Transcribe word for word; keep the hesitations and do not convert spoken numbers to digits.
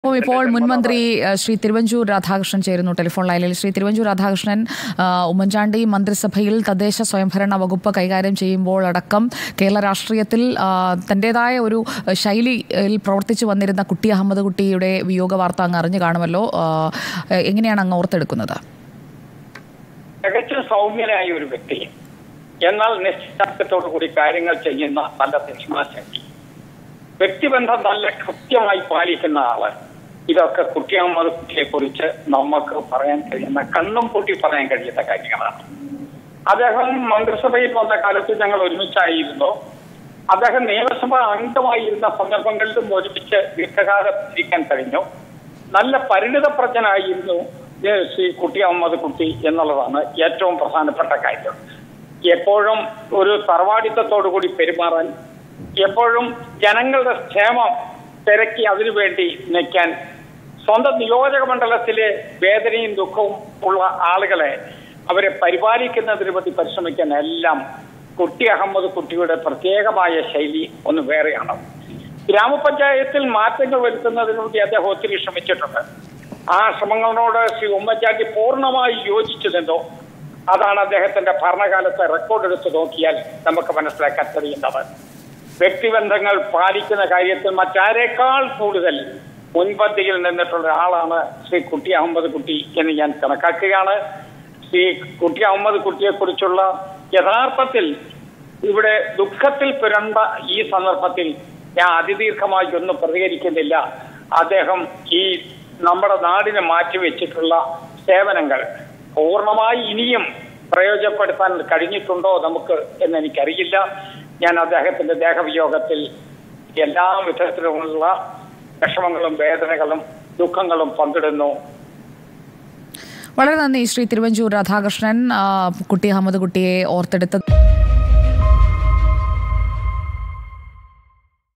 ഇപ്പോൾ മുൻമന്ത്രി ശ്രീ തിരുവഞ്ചൂർ രാധാകൃഷ്ണൻ ചേരുന്നു ടെലിഫോൺ ലൈനിൽ. ശ്രീ തിരുവഞ്ചൂർ രാധാകൃഷ്ണൻ ഉമ്മൻചാണ്ടി മന്ത്രിസഭയിൽ തദ്ദേശ സ്വയംഭരണ വകുപ്പ് കൈകാര്യം ചെയ്യുമ്പോൾ അടക്കം കേരള രാഷ്ട്രീയത്തിൽ തന്റേതായ ഒരു ശൈലിയിൽ പ്രവർത്തിച്ചു വന്നിരുന്ന കുട്ടി അഹമ്മദ് കുട്ടിയുടെ വിയോഗ വാർത്ത അങ്ങ് അറിഞ്ഞു കാണുമല്ലോ. എങ്ങനെയാണ് അങ്ങ് ഓർത്തെടുക്കുന്നത്? തികച്ചും സൗമ്യനായ ഒരു വ്യക്തി, എന്നാൽ നിശ്ചയത്തോടു കൂടി കാര്യങ്ങൾ ചെയ്യുന്ന നല്ല തീക്ഷ്ണശക്തി, വ്യക്തിബന്ധം നല്ല കൃത്യമായി പാലിക്കുന്ന ആള്. ഇതൊക്കെ കുട്ടി അഹമ്മദ് കുട്ടിയെ കുറിച്ച് നമുക്ക് പറയാൻ കഴിയുന്ന, കണ്ണും പൂട്ടി പറയാൻ കഴിയുന്ന കാര്യങ്ങളാണ്. അദ്ദേഹം മന്ത്രിസഭയിൽ വന്ന കാലത്ത് ഞങ്ങൾ ഒരുമിച്ചായിരുന്നു. അദ്ദേഹം നിയമസഭ അംഗമായിരുന്ന സന്ദർഭങ്ങളിലും ഒരുമിച്ച് ദീർഘകാലം ഇരിക്കാൻ കഴിഞ്ഞു. നല്ല പരിണിതപ്രജ്ഞനായിരുന്നു ശ്രീ കുട്ടി അഹമ്മദ് കുട്ടി എന്നുള്ളതാണ് ഏറ്റവും പ്രധാനപ്പെട്ട കാര്യം. എപ്പോഴും ഒരു തറവാടിത്തത്തോടുകൂടി പെരുമാറാൻ, എപ്പോഴും ജനങ്ങളുടെ ക്ഷേമം തിരക്കി അതിനുവേണ്ടി നിൽക്കാൻ, സ്വന്തം നിയോജക മണ്ഡലത്തിലെ വേദനയും ദുഃഖവും ഉള്ള ആളുകളെ അവരെ പരിപാലിക്കുന്നതിന് വേണ്ടി പരിശ്രമിക്കാൻ എല്ലാം കുട്ടി അഹമ്മദ് കുട്ടിയുടെ പ്രത്യേകമായ ശൈലി ഒന്ന് വേറെയാണ്. ഗ്രാമപഞ്ചായത്തിൽ മാറ്റങ്ങൾ വരുത്തുന്നതിന് വേണ്ടി അദ്ദേഹം ഒത്തിരി ശ്രമിച്ചിട്ടുണ്ട്. ആ ശ്രമങ്ങളോട് ശ്രീ ഉമ്മൻചാണ്ടി പൂർണ്ണമായി യോജിച്ചതെന്തോ അതാണ് അദ്ദേഹത്തിന്റെ ഭരണകാലത്തെ റെക്കോർഡ് എടുത്ത് നോക്കിയാൽ നമുക്ക് മനസ്സിലാക്കാൻ കഴിയുന്നത്. വ്യക്തിബന്ധങ്ങൾ പാലിക്കുന്ന കാര്യത്തിൽ മറ്റാരേക്കാൾ കൂടുതൽ മുൻപന്തിയിൽ നിന്നിട്ടുള്ള ആളാണ് ശ്രീ കുട്ടി അഹമ്മദ് കുട്ടി എന്ന് ഞാൻ കണക്കാക്കുകയാണ്. ശ്രീ കുട്ടി അഹമ്മദ് കുട്ടിയെ കുറിച്ചുള്ള യഥാർത്ഥത്തിൽ ഇവിടെ ദുഃഖത്തിൽ പുരണ്ട ഈ സന്ദർഭത്തിൽ ഞാൻ അതിദീർഘമായി ഒന്നും പ്രതികരിക്കുന്നില്ല. അദ്ദേഹം ഈ നമ്മുടെ നാടിനെ മാറ്റിവെച്ചിട്ടുള്ള സേവനങ്ങൾ പൂർണ്ണമായി ഇനിയും പ്രയോജനപ്പെടുത്താൻ കഴിഞ്ഞിട്ടുണ്ടോ നമുക്ക് എന്ന് എനിക്കറിയില്ല. ഞാൻ അദ്ദേഹത്തിന്റെ ദേഹവിയോഗത്തിൽ എല്ലാ വിധത്തിലുമുള്ള വിഷമങ്ങളും വേദനകളും ദുഃഖങ്ങളും പങ്കിടുന്നു. വളരെ നന്ദി ശ്രീ തിരുവഞ്ചൂർ രാധാകൃഷ്ണൻ കുട്ടി അഹമ്മദ് കുട്ടിയെ ഓർത്തെടുത്തത്.